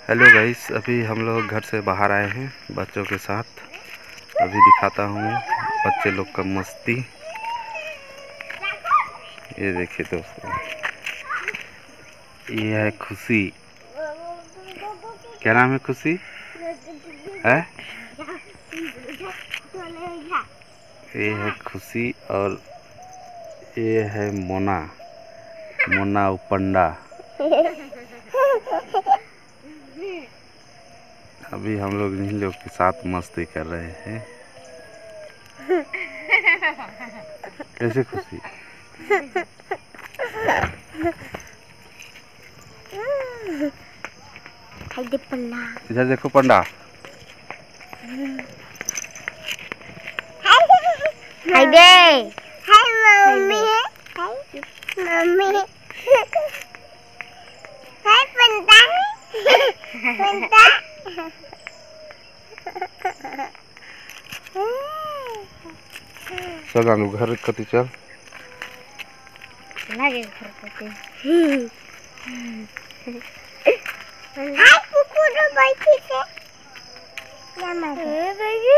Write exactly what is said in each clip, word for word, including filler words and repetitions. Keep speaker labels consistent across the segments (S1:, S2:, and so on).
S1: Hello guys, अभी हम लोग घर से बाहर आए हैं बच्चों के साथ। अभी दिखाता हूँ बच्चे लोग का मस्ती। ये देखिए दोस्तों, ये है खुशी। क्या नाम है खुशी है? ये है खुशी और ये है मोना मोना उपंडा। अभी हम लोग इन्हीं लोग के साथ मस्ती कर रहे हैं। कैसे खुशी? इधर देखो पंडा।
S2: हाय दे। हाय मम्मी। हाय मम्मी। हाय पंडा। पंडा।
S1: चल नानू घर कति चल।
S2: लगे घर कति। हाय कुकुर बैठी से। जामा दे।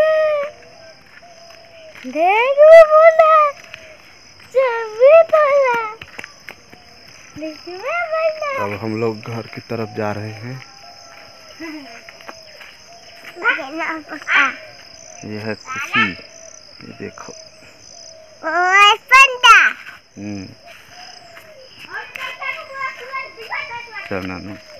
S2: देख वो बोला। चबी बोला। देख मैं बोला।
S1: अब हम लोग घर की तरफ जा रहे हैं। ये है खुशी, ये देखो।
S2: ओए पंडा।
S1: हम्म चल नानू।